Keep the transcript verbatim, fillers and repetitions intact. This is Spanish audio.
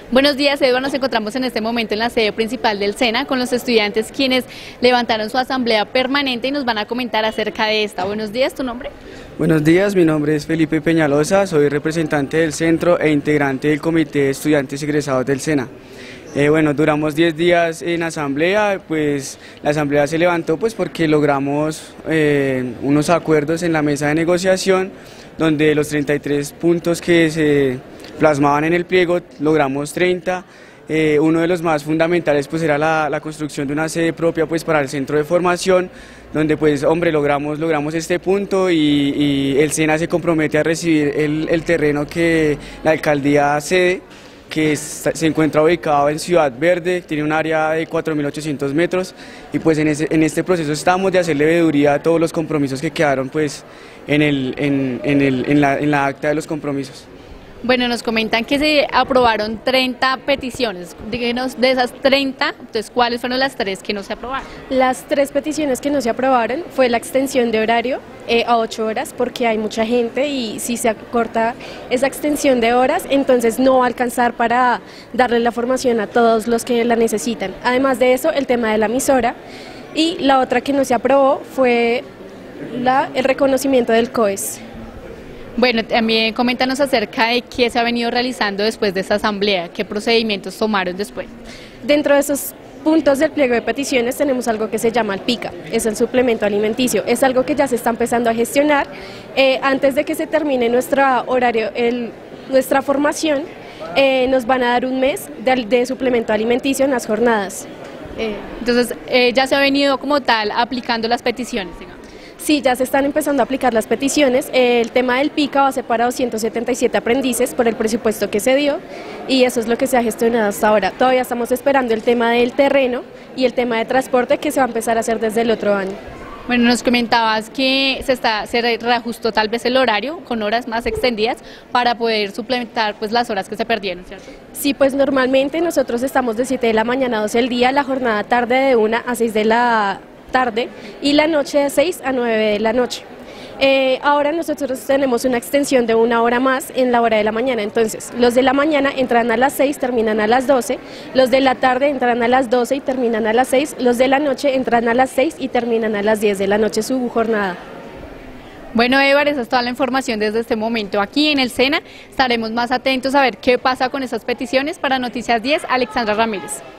Buenos días, Eduardo. Nos encontramos en este momento en la sede principal del SENA con los estudiantes quienes levantaron su asamblea permanente y nos van a comentar acerca de esta. Buenos días, ¿tu nombre? Buenos días, mi nombre es Felipe Peñalosa, soy representante del centro e integrante del comité de estudiantes egresados del SENA. Eh, bueno, duramos diez días en asamblea, pues la asamblea se levantó pues porque logramos eh, unos acuerdos en la mesa de negociación donde los treinta y tres puntos que se plasmaban en el pliego logramos treinta. Eh, uno de los más fundamentales pues era la, la construcción de una sede propia pues para el centro de formación, donde pues hombre logramos, logramos este punto y, y el SENA se compromete a recibir el, el terreno que la alcaldía cede, que está, se encuentra ubicado en Ciudad Verde, tiene un área de cuatro mil ochocientos metros y pues en, ese, en este proceso estamos de hacerle veeduría a todos los compromisos que quedaron pues en, el, en, en, el, en, la, en la acta de los compromisos. Bueno, nos comentan que se aprobaron treinta peticiones. Díganos de esas treinta, entonces, ¿cuáles fueron las tres que no se aprobaron? Las tres peticiones que no se aprobaron fue la extensión de horario eh, a ocho horas porque hay mucha gente y si se acorta esa extensión de horas, entonces no va a alcanzar para darle la formación a todos los que la necesitan. Además de eso, el tema de la emisora y la otra que no se aprobó fue la, el reconocimiento del COES. Bueno, también coméntanos acerca de qué se ha venido realizando después de esta asamblea, qué procedimientos tomaron después. Dentro de esos puntos del pliego de peticiones tenemos algo que se llama el PICA, es el suplemento alimenticio, es algo que ya se está empezando a gestionar. Eh, antes de que se termine nuestra horario, el, nuestra formación, eh, nos van a dar un mes de, de suplemento alimenticio en las jornadas. Eh, Entonces, eh, ya se ha venido como tal aplicando las peticiones, digamos. Sí, ya se están empezando a aplicar las peticiones. El tema del PICA va a ser para doscientos setenta y siete aprendices por el presupuesto que se dio y eso es lo que se ha gestionado hasta ahora. Todavía estamos esperando el tema del terreno y el tema de transporte que se va a empezar a hacer desde el otro año. Bueno, nos comentabas que se, está, se reajustó tal vez el horario con horas más extendidas para poder suplementar pues las horas que se perdieron, ¿cierto? Sí, pues normalmente nosotros estamos de siete de la mañana a doce del día, la jornada tarde de una a seis de la tarde y la noche de seis a nueve de la noche. Eh, ahora nosotros tenemos una extensión de una hora más en la hora de la mañana, entonces los de la mañana entran a las seis, terminan a las doce, los de la tarde entran a las doce y terminan a las seis, los de la noche entran a las seis y terminan a las diez de la noche su jornada. Bueno, Eduardo, esa es toda la información desde este momento aquí en el SENA. Estaremos más atentos a ver qué pasa con esas peticiones. Para Noticias diez, Alexandra Ramírez.